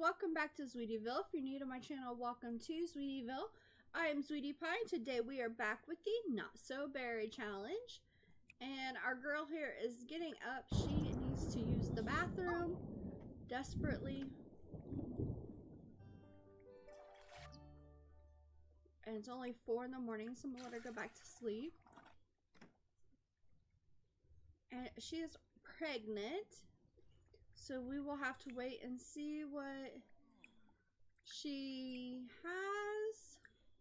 welcome back to Sweetieville. If you're new to my channel, welcome to Sweetieville. I am Sweetie Pie, and today we are back with the Not So Berry Challenge. And our girl here is getting up. She needs to use the bathroom desperately. And it's only 4 in the morning, so I'm gonna let her go back to sleep. And she is pregnant. So we will have to wait and see what she has.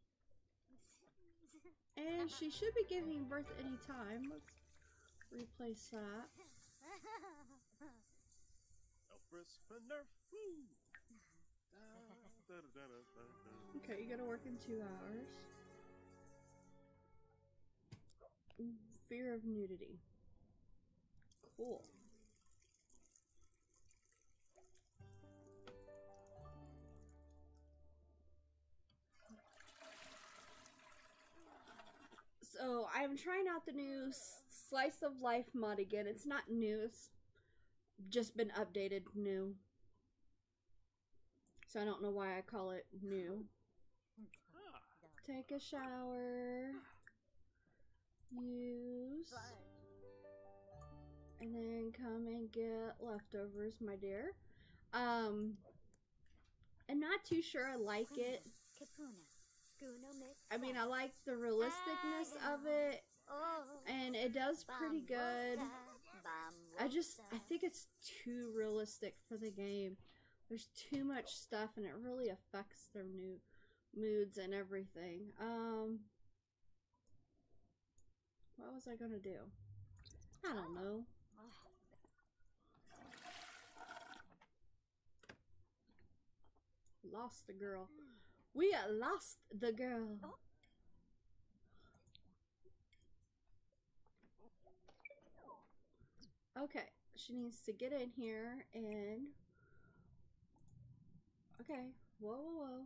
And she should be giving birth any time. Let's replace that. Okay, you gotta work in 2 hours. Fear of nudity. Cool. So I'm trying out the new Slice of Life mod again. It's not new, it's just been updated new. So I don't know why I call it new. Take a shower. Use. And then come and get leftovers, my dear. I'm not too sure I like it. I mean, I like the realisticness of it, and it does pretty good. I think it's too realistic for the game. There's too much stuff, and it really affects their new moods and everything. What was I gonna do? I don't know. Lost the girl. We lost the girl. Okay, she needs to get in here and... Okay, whoa, whoa, whoa.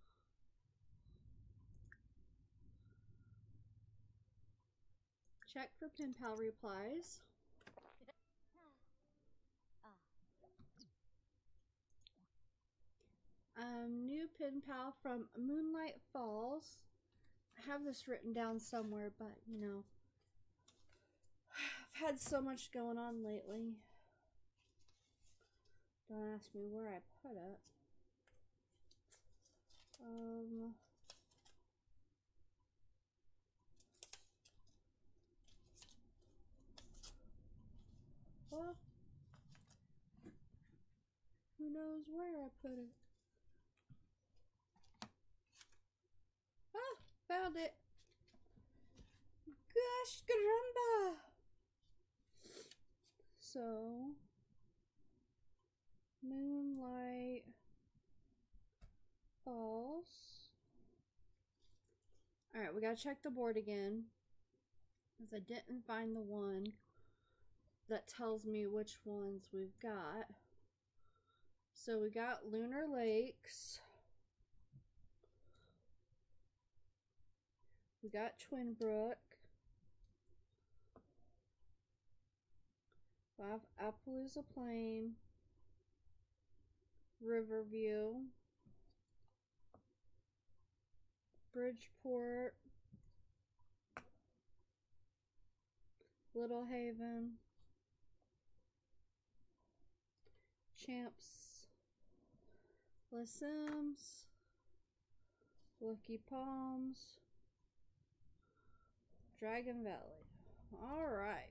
Check for pen pal replies. New pen pal from Moonlight Falls. I have this written down somewhere, but you know, I've had so much going on lately. Don't ask me where I put it. Well, who knows where I put it? Ah, found it. Gosh, caramba. So, Moonlight Falls. Alright, we gotta check the board again, because I didn't find the one that tells me which ones we've got. So we got Lunar Lakes. We got Twinbrook. We have Appaloosa Plain. Riverview. Bridgeport. Little Haven. Champs. Les Sims. Lucky Palms. Dragon Valley. Alright.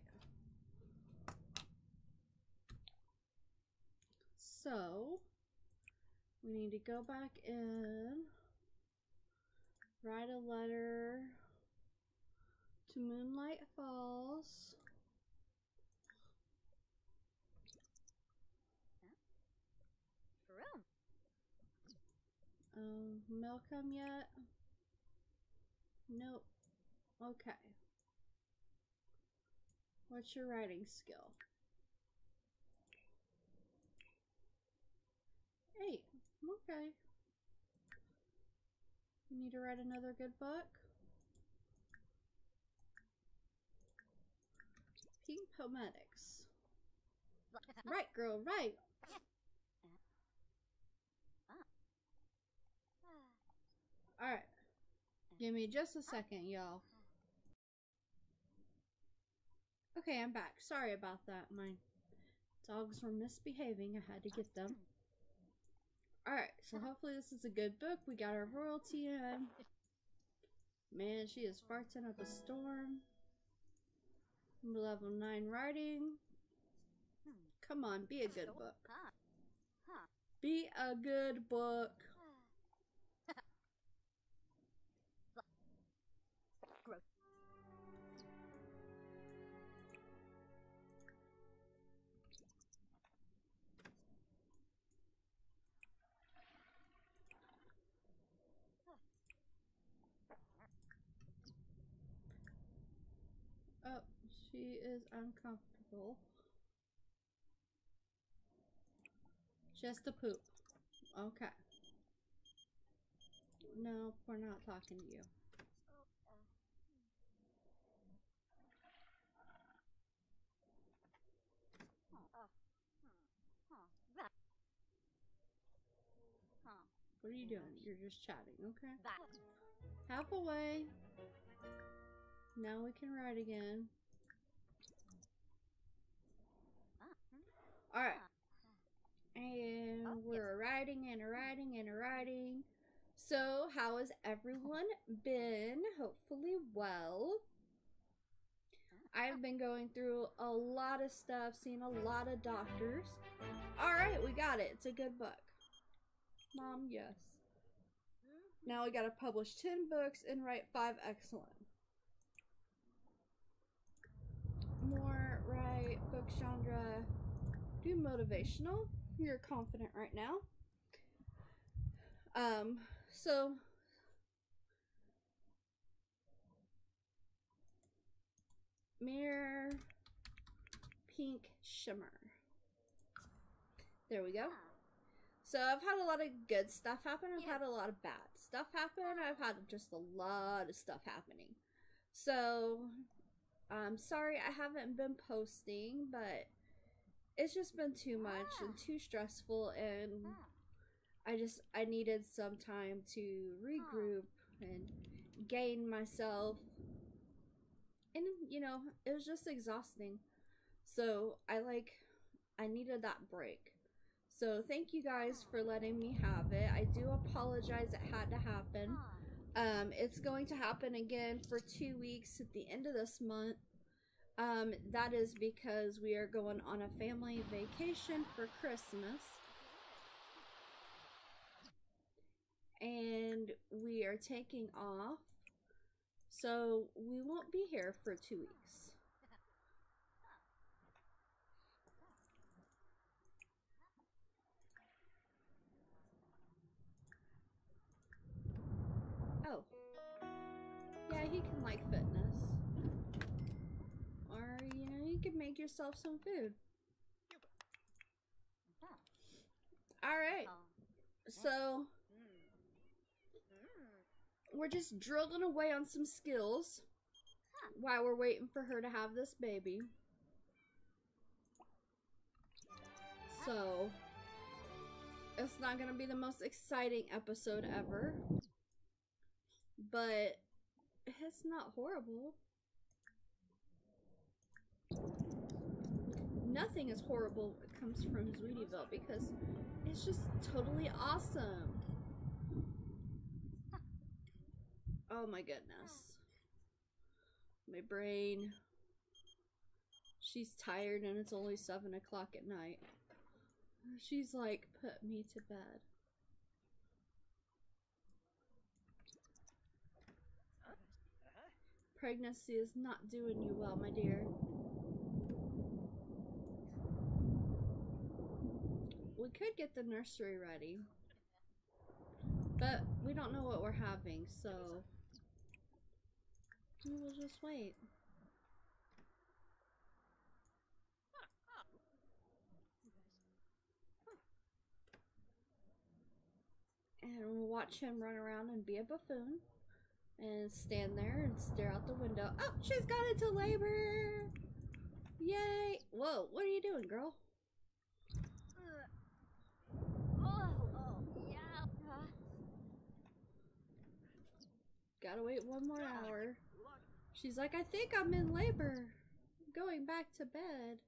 So, we need to go back in, write a letter to Moonlight Falls. Mail come yet? Nope. Okay. What's your writing skill? 8. Okay. You need to write another good book? Pink Pometics. Right, girl, right. Alright. Give me just a second, y'all. Okay, I'm back. Sorry about that. My dogs were misbehaving. I had to get them. Alright, so hopefully this is a good book. We got our royalty in. Man, she is farting up a storm. Level 9 writing. Come on, be a good book. Be a good book. Oh, she is uncomfortable. Just a poop. Okay. No, we're not talking to you. What are you doing? You're just chatting, okay? Half away. Now we can ride again. Alright. And we're riding and riding and riding. So, how has everyone been? Hopefully well. I've been going through a lot of stuff, seeing a lot of doctors. Alright, we got it. It's a good book. Mom, yes. Now we gotta publish 10 books and write 5 excellent. More, write, book genre, do motivational. You're confident right now. So mirror, pink shimmer. There we go. So I've had a lot of good stuff happen. I've had a lot of bad stuff happen. I've had just a lot of stuff happening. So I'm sorry I haven't been posting, but it's just been too much and too stressful, and I needed some time to regroup and gain myself. And you know, it was just exhausting. So I needed that break. So thank you guys for letting me have it. I do apologize it had to happen. It's going to happen again for 2 weeks at the end of this month. That is because we are going on a family vacation for Christmas. And we are taking off. So we won't be here for 2 weeks. Oh. Yeah, he can like fitness. Or, you know, you can make yourself some food. Alright. So, we're just drilling away on some skills while we're waiting for her to have this baby. So, it's not going to be the most exciting episode ever. But it's not horrible. Nothing is horrible when it comes from Zweetieville because it's just totally awesome. Oh my goodness. My brain. She's tired and it's only 7 o'clock at night. She's like, put me to bed. Pregnancy is not doing you well, my dear. We could get the nursery ready, but we don't know what we're having, so we'll just wait. And we'll watch him run around and be a buffoon. And stand there and stare out the window. Oh, she's got into labor! Yay! Whoa, what are you doing, girl? Gotta wait 1 more hour. She's like, I think I'm in labor. I'm going back to bed.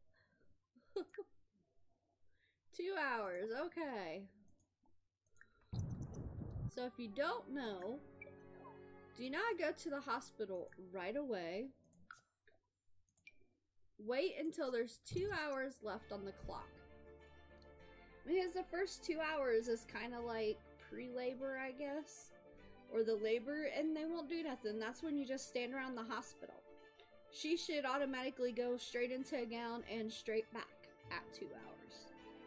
2 hours, okay. So if you don't know, do not go to the hospital right away. Wait until there's 2 hours left on the clock. Because the first 2 hours is kind of like pre-labor, I guess. Or the labor, and they won't do nothing. That's when you just stand around the hospital. She should automatically go straight into a gown and straight back at 2 hours.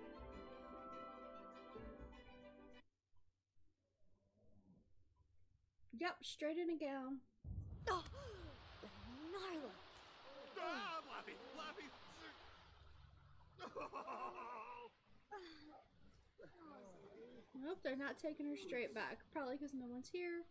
Yep, straight in a gown. Oh, Nyla. Laffy, Laffy. Nope, they're not taking her straight back. Probably because no one's here.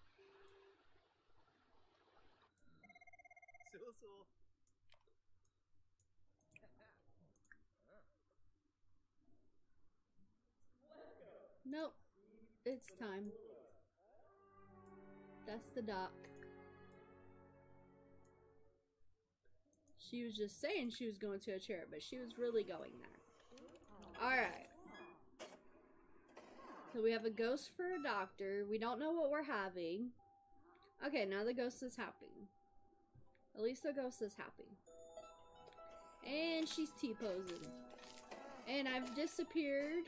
Nope. It's time. That's the doc. She was just saying she was going to a chair, but she was really going there. Alright. So we have a ghost for a doctor. We don't know what we're having. Okay, now the ghost is happy. At least the ghost is happy. And she's T-posing. And I've disappeared.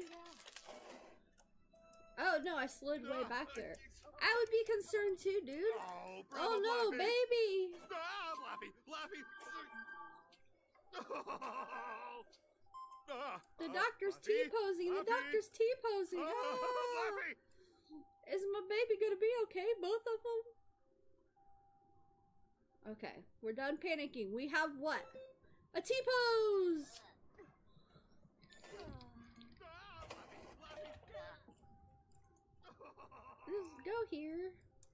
Oh no, I slid way back there. I would be concerned too, dude. Oh no, Laffy. baby! Laffy, Laffy. The doctor's Laffy, T-posing. The Laffy. doctor's T-posing. Ah! Laffy. Is my baby gonna be okay? Both of them? Okay, we're done panicking. We have what? A T-pose! Just go here.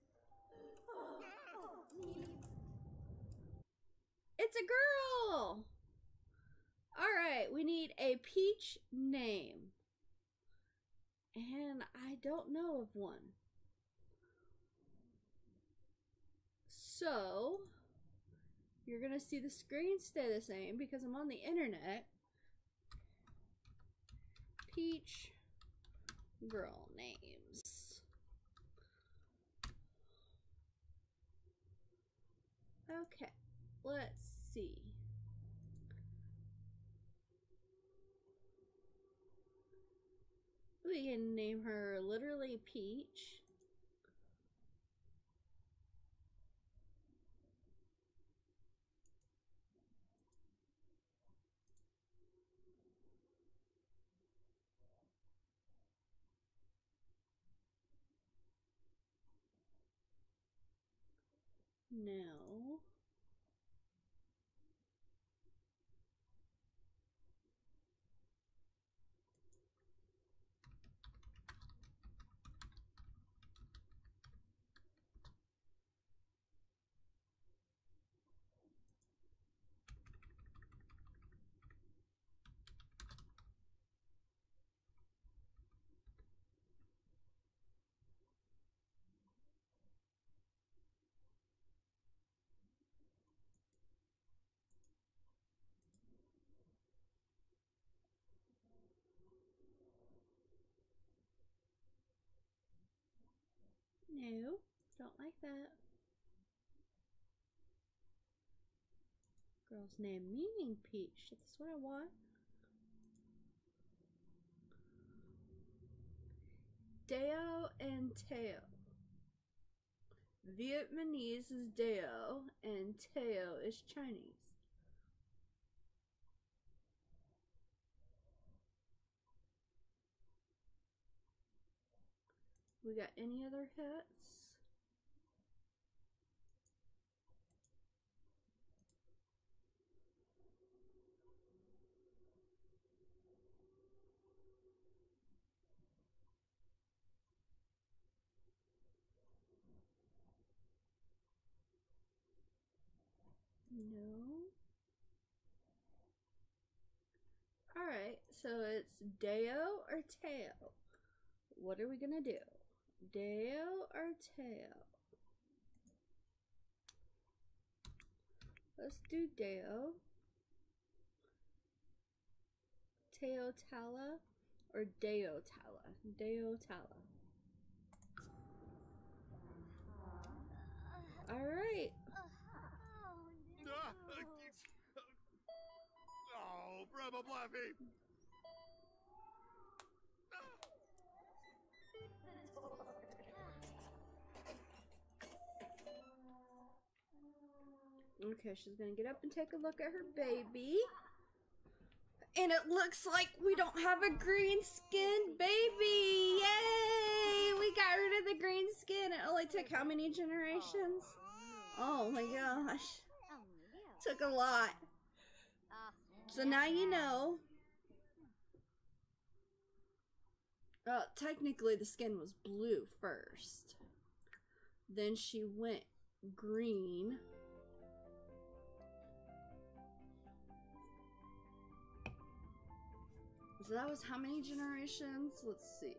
It's a girl! Alright, we need a Peach name. And I don't know of one. So, you're gonna see the screen stay the same because I'm on the internet. Peach girl names. Okay, let's see. We can name her literally Peach. No. No, don't like that. Girl's name meaning Peach. That's what I want. Deo and Teo. Vietnamese is Deo and Teo is Chinese. We got any other hits? No. Alright, so it's Deo or Teo. What are we gonna do? Deo or Teo? Let's do Deo. Teotala or Deotala? Deotala. Alright. Oh, Brother Bluffy! Okay, she's gonna get up and take a look at her baby. And it looks like we don't have a green skinned baby! Yay! We got rid of the green skin. It only took how many generations? Oh my gosh. Took a lot. So now you know. Technically the skin was blue first. Then she went green. So that was how many generations? Let's see.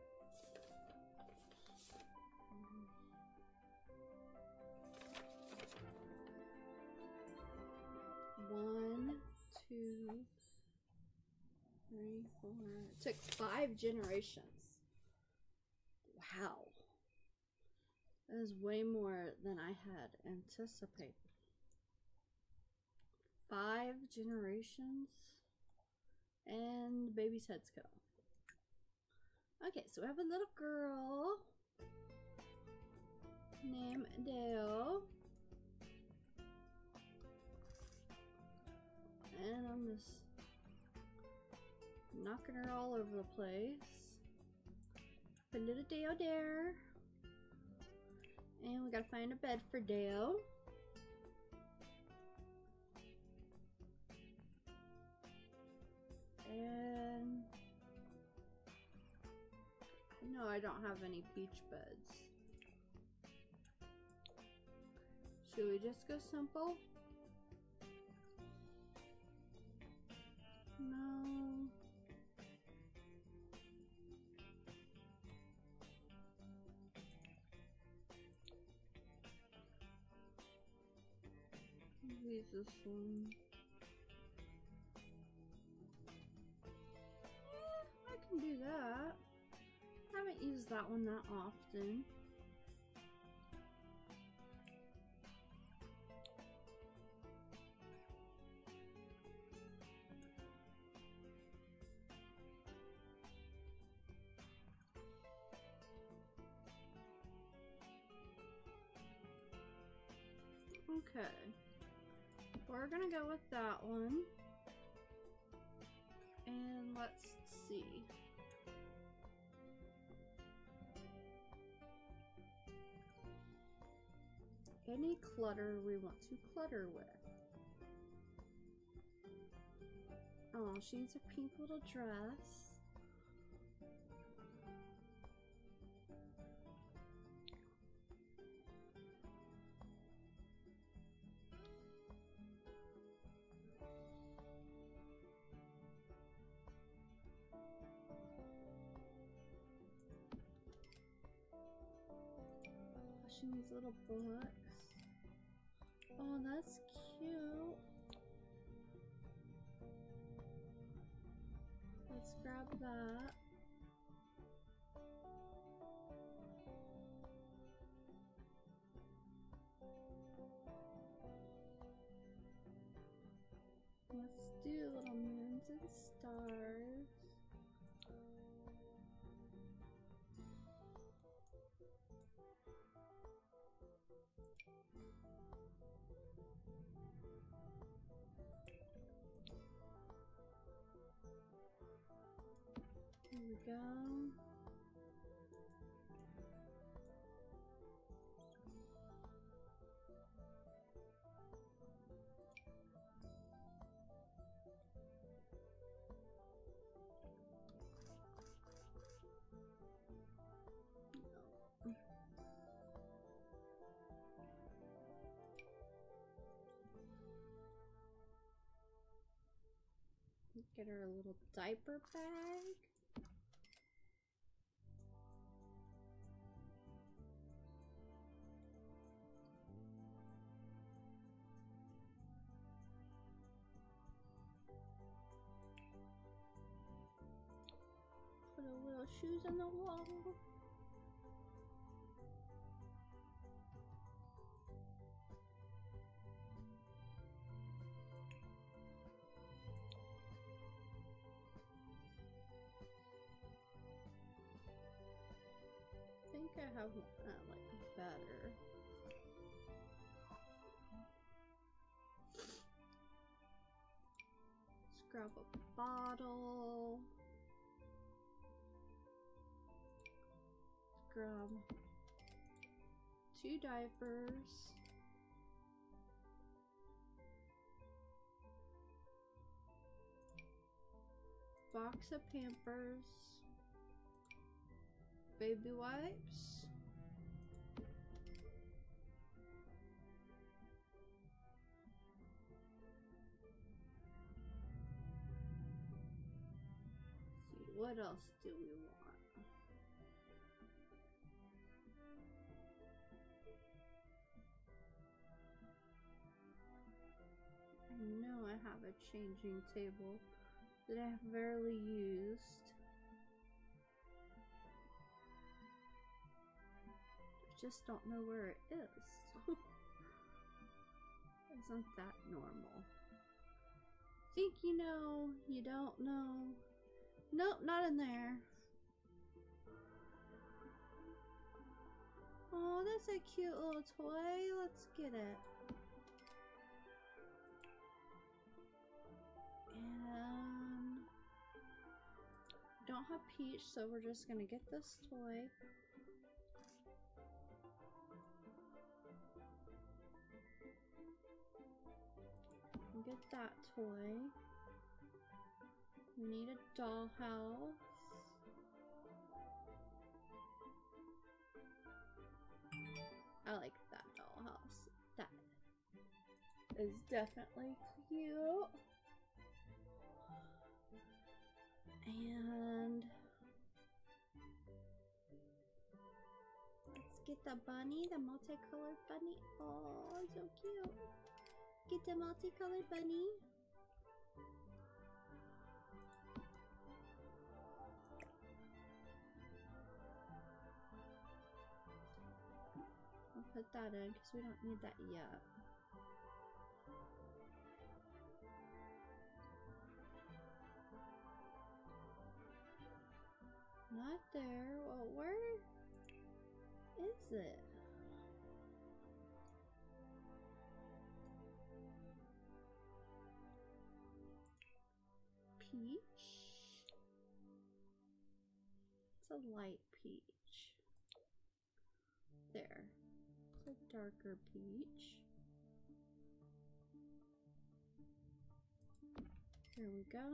One, two, three, four. It took 5 generations. Wow. That is way more than I had anticipated. 5 generations. And the baby's head's cut off. Okay, so we have a little girl named Deo. And I'm just knocking her all over the place. Put a little Deo there. And we gotta find a bed for Deo. And no, I don't have any beach beds. Should we just go simple? No. Use this one. I can do that. I haven't used that one that often. Okay. We're gonna go with that one. And let's see. Any clutter we want to clutter with. Oh, she needs a pink little dress. She needs little books. Oh, that's cute. Let's grab that. Let's do little moons and stars. Here we go. Get her a little diaper bag. little shoes on the wall. I think I have like better. Let's grab a bottle. Let's grab 2 diapers. Box of Pampers. Baby wipes. Let's see, what else do we want? I know I have a changing table that I have rarely used. Just don't know where it is. Isn't that normal? Think you know, you don't know. Nope, not in there. Oh, that's a cute little toy. Let's get it. And don't have Peach, so we're just gonna get this toy. Get that toy. We need a dollhouse. I like that dollhouse. That is definitely cute. And let's get the bunny, the multicolored bunny. Oh, so cute. Get the multicolored bunny. I'll put that in because we don't need that yet. Not there. Well, where is it? Peach? It's a light peach. There. It's a darker peach. There we go.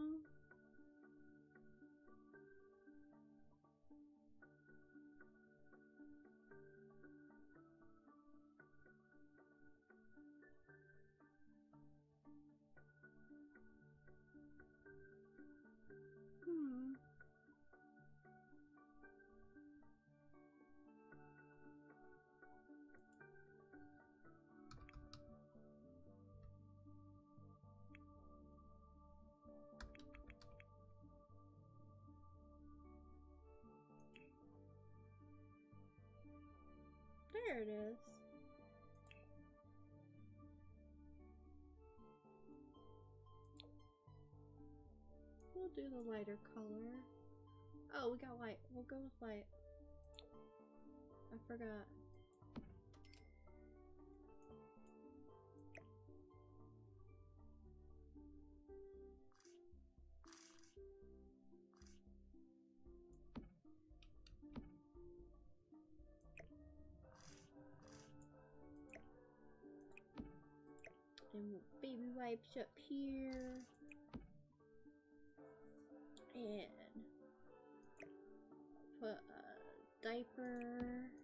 There it is. We'll do the lighter color. Oh, we got white. We'll go with white. I forgot. And we'll baby wipes up here. And put a diaper.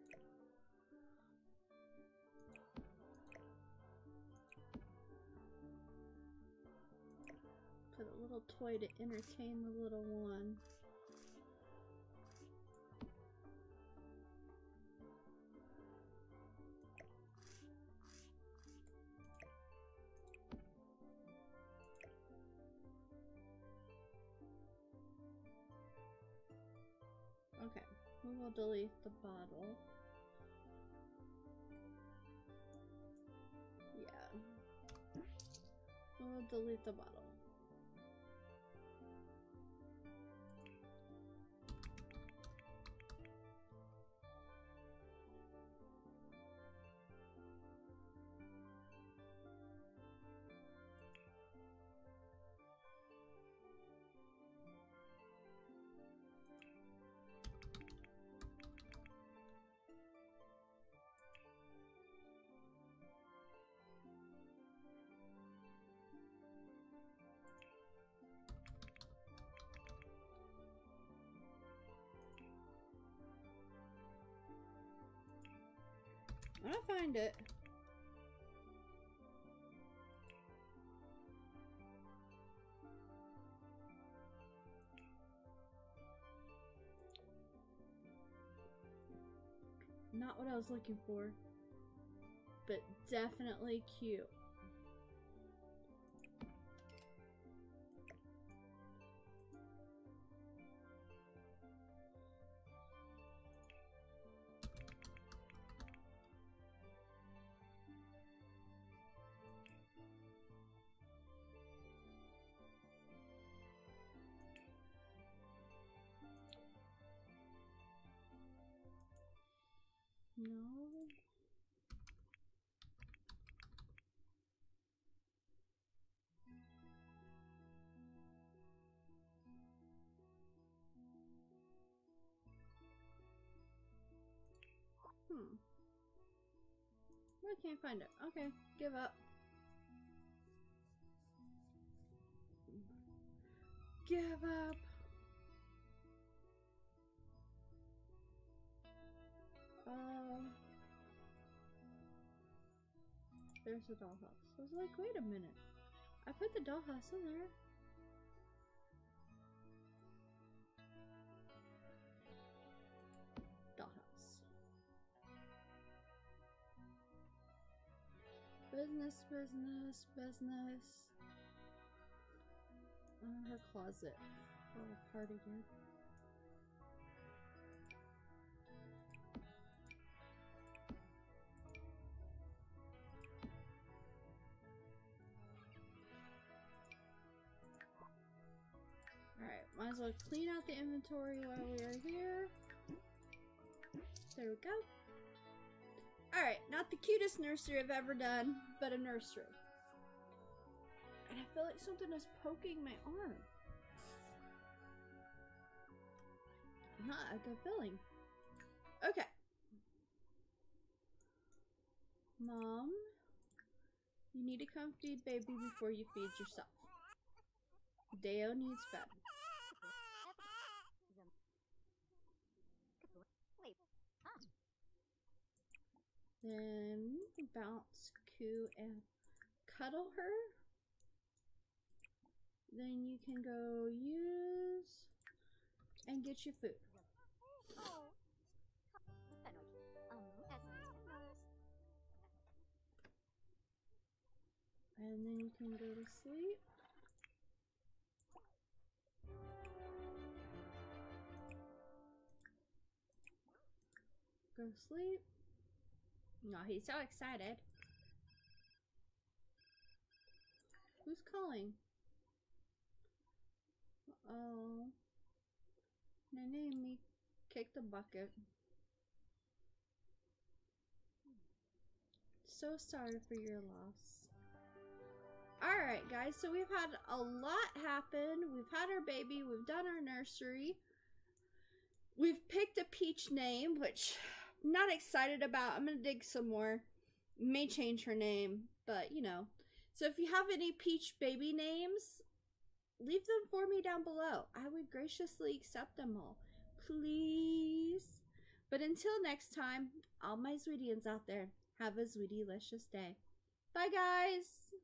Put a little toy to entertain the little one. we'll delete the bottle. Yeah. We'll delete the bottle. I don't find it. Not what I was looking for, but definitely cute. No. I can't find it. Okay, give up. Give up. There's the dollhouse. I was like, wait a minute. I put the dollhouse in there. Dollhouse. Business, business, business. Her closet. Fall apart again. Alright, might as well clean out the inventory while we are here. There we go. Alright, not the cutest nursery I've ever done, but a nursery. And I feel like something is poking my arm. Not a good feeling. Okay. Mom, you need to come feed baby before you feed yourself. Deo needs fed. Then bounce, coo, and cuddle her. Then you can go use and get your food. And then you can go to sleep. Go to sleep. No, he's so excited. Who's calling? Oh. Nene me kick the bucket. So sorry for your loss. Alright guys, so we've had a lot happen. We've had our baby, we've done our nursery. We've picked a Peach name, which I'm not excited about. I'm gonna dig some more. May change her name, but you know. So if you have any Peach baby names, leave them for me down below. I would graciously accept them all. Please. But until next time, all my Zweetians out there, have a Zweety-licious day. Bye guys!